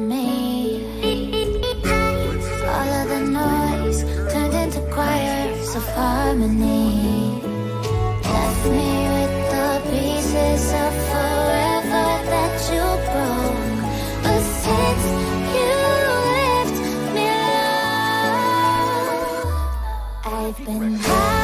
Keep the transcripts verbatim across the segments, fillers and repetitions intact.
me. All of the noise turned into choirs of harmony. Left me with the pieces of forever that you broke. But since you left me alone, I've been high.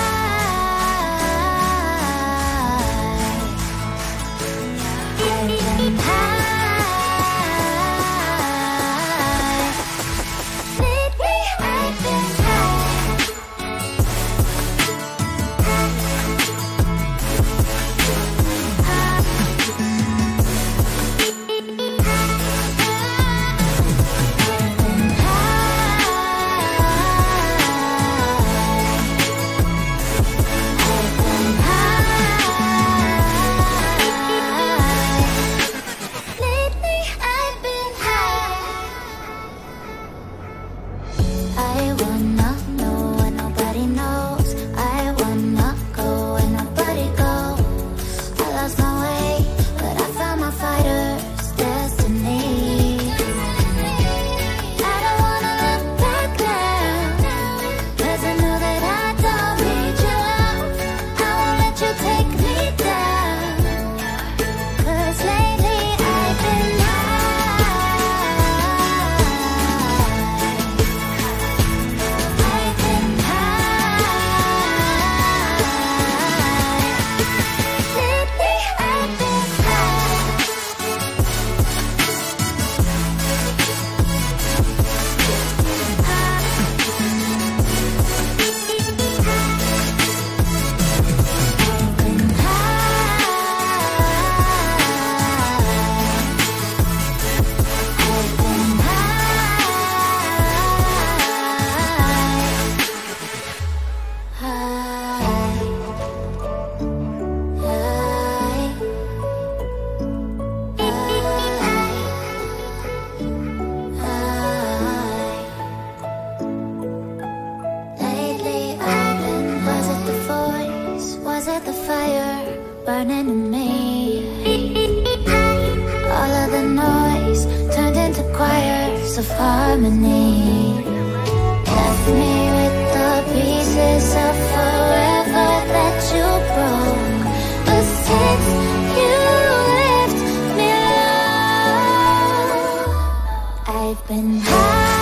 Burning in me. All of the noise turned into choirs of harmony. Left me with the pieces of forever that you broke. But since you left me alone, I've been high.